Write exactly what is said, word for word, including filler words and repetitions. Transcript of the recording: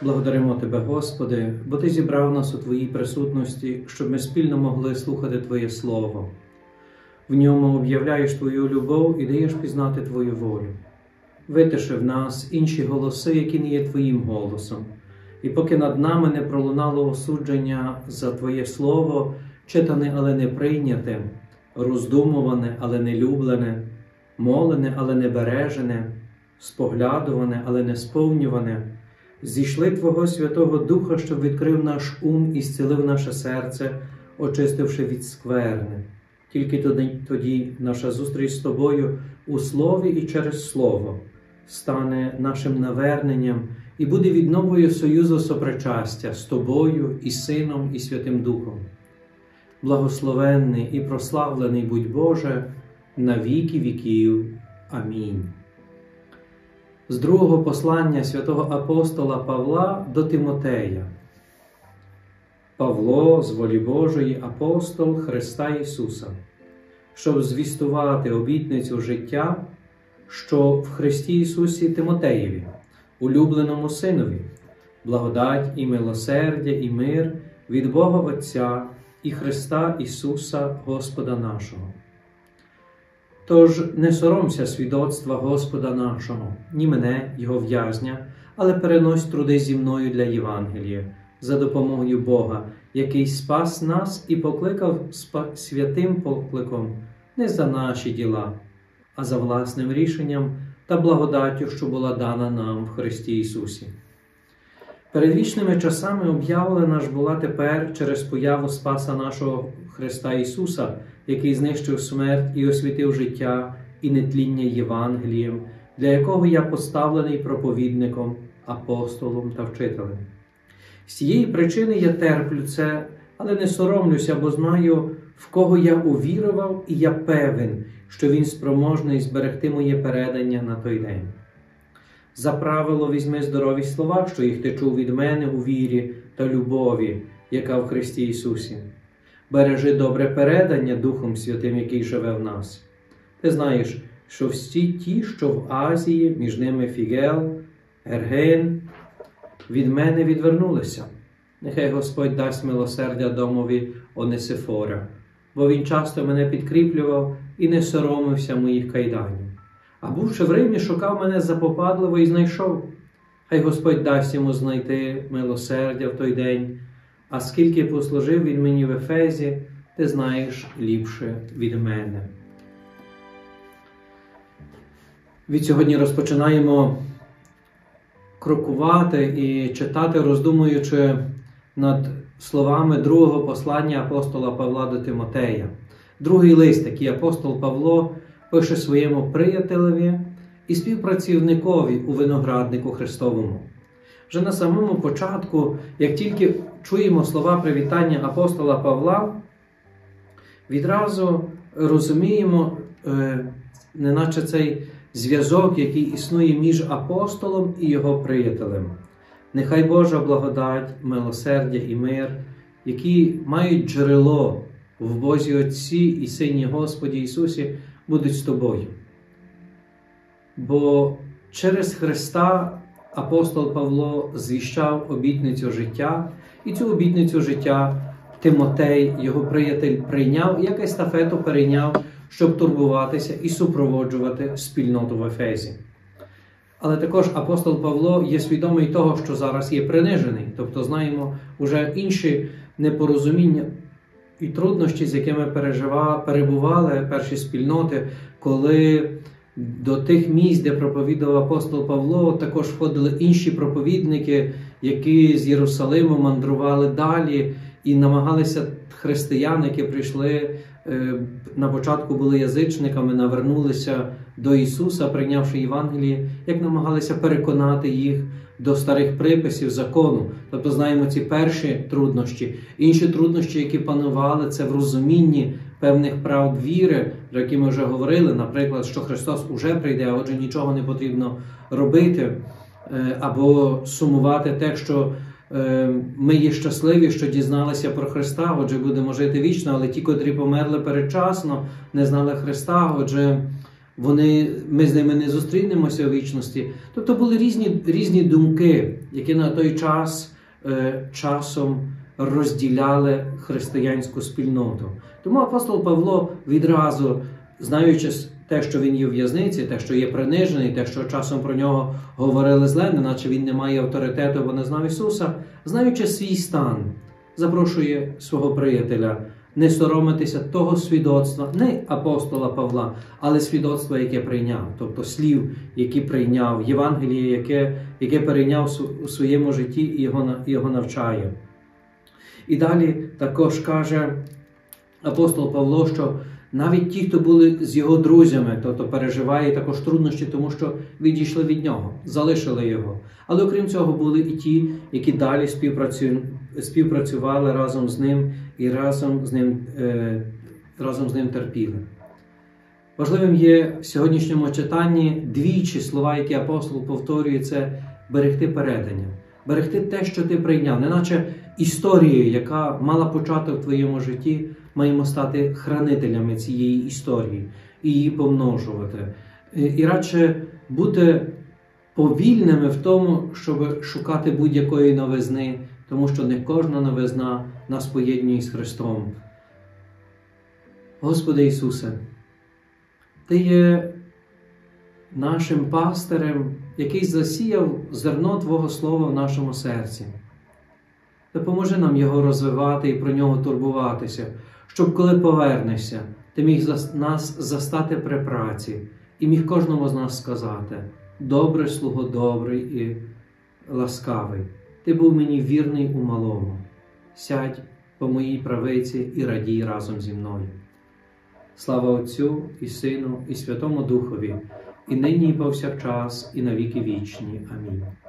Благодаримо Тебе, Господи, бо Ти зібрав нас у Твоїй присутності, щоб ми спільно могли слухати Твоє Слово. В ньому об'являєш Твою любов і даєш пізнати Твою волю. Витиши в нас інші голоси, які не є Твоїм голосом. І поки над нами не пролунало осудження за Твоє Слово, читане, але не прийняте, роздумуване, але не люблене, молене, але не бережене, споглядуване, але не сповнюване, зійшли Твого Святого Духа, щоб відкрив наш ум і зцілив наше серце, очистивши від скверни. Тільки тоді, тоді наша зустріч з Тобою у Слові і через Слово стане нашим наверненням і буде відновою союзу сопричастя з Тобою і Сином і Святим Духом. Благословенний і прославлений будь Боже на віки віків. Амінь. З другого послання святого апостола Павла до Тимотея. Павло, з волі Божої, апостол Христа Ісуса, щоб звістувати обітницю життя, що в Христі Ісусі Тимотеєві, улюбленому Синові, благодать і милосердя і мир від Бога Отця і Христа Ісуса Господа нашого. Тож не соромся свідоцтва Господа нашого, ні мене, Його в'язня, але перенось труди зі мною для Євангелія, за допомогою Бога, який спас нас і покликав святим покликом не за наші діла, а за власним рішенням та благодаттю, що була дана нам в Христі Ісусі. Перед вічними часами об'явлена ж була тепер через появу Спаса нашого Христа Ісуса, який знищив смерть і освятив життя і нетління Євангелієм, для якого я поставлений проповідником, апостолом та вчителем. З цієї причини я терплю це, але не соромлюся, бо знаю, в кого я увірував, і я певен, що він спроможний зберегти моє передання на той день. За правило візьми здорові слова, що їх ти чув від мене у вірі та любові, яка в Христі Ісусі. Бережи добре передання Духом Святим, який живе в нас. Ти знаєш, що всі ті, що в Азії, між ними Фігел, Герген, від мене відвернулися. Нехай Господь дасть милосердя домові Онесифора, бо він часто мене підкріплював і не соромився моїх кайданів. А бувши в Римі, шукав мене запопадливо і знайшов. Хай Господь дасть йому знайти милосердя в той день, а скільки послужив він мені в Ефезі, ти знаєш ліпше від мене. Від сьогодні розпочинаємо крокувати і читати, роздумуючи над словами другого послання апостола Павла до Тимотея. Другий лист, який апостол Павло пише своєму приятелеві і співпрацівникові у винограднику Христовому. Вже на самому початку, як тільки чуємо слова привітання апостола Павла, відразу розуміємо, неначе цей зв'язок, який існує між апостолом і його приятелем. Нехай Божа благодать, милосердя і мир, які мають джерело в Бозі Отці і Сині Господі Ісусі, будуть з тобою. Бо через Христа апостол Павло звіщав обітницю життя, і цю обітницю життя Тимотей, його приятель, прийняв, як естафету перейняв, щоб турбуватися і супроводжувати спільноту в Ефезі. Але також апостол Павло є свідомий того, що зараз є принижений, тобто знаємо вже інші непорозуміння і труднощі, з якими перебували перші спільноти, коли до тих місць, де проповідував апостол Павло, також входили інші проповідники, які з Єрусалиму мандрували далі і намагалися християн, які прийшли, на початку були язичниками, навернулися до Ісуса, прийнявши Євангеліє, як намагалися переконати їх до старих приписів закону. Тобто знаємо ці перші труднощі. Інші труднощі, які панували, це в розумінні певних правд віри, про які ми вже говорили, наприклад, що Христос уже прийде, а отже нічого не потрібно робити, або сумувати те, що ми є щасливі, що дізналися про Христа, отже будемо жити вічно, але ті, котрі померли передчасно, не знали Христа, отже вони, ми з ними не зустрінемося у вічності. Тобто були різні, різні думки, які на той час е, часом розділяли християнську спільноту. Тому апостол Павло відразу, знаючи те, що він є в в'язниці, те, що є принижений, те, що часом про нього говорили зле, неначе він не має авторитету, бо не знав Ісуса, знаючи свій стан, запрошує свого приятеля не соромитися того свідоцтва, не апостола Павла, але свідоцтва, яке прийняв, тобто слів, які прийняв, Євангеліє, яке, яке перейняв у своєму житті і його, його навчає. І далі також каже апостол Павло, що навіть ті, хто були з його друзями, тобто переживає також труднощі, тому що відійшли від нього, залишили його. Але окрім цього були і ті, які далі співпрацю... співпрацювали разом з ним і разом з ним, е... разом з ним терпіли. Важливим є в сьогоднішньому читанні двічі слова, які апостол повторює, це берегти передання. Берегти те, що ти прийняв, неначе історією, яка мала початок в твоєму житті, маємо стати хранителями цієї історії і її помножувати. І радше бути повільними в тому, щоб шукати будь-якої новизни, тому що не кожна новизна нас поєднує з Христом. Господи Ісусе, Ти є нашим пастирем, який засіяв зерно Твого Слова в нашому серці. Допоможи нам його розвивати і про нього турбуватися, щоб коли повернешся, Ти міг нас застати при праці і міг кожному з нас сказати: «Добре, слуго, добрий і ласкавий, ти був мені вірний у малому. Сядь по моїй правиці і радій разом зі мною». Слава Отцю і Сину і Святому Духові, і нині і повсякчас, і на віки вічні. Амінь.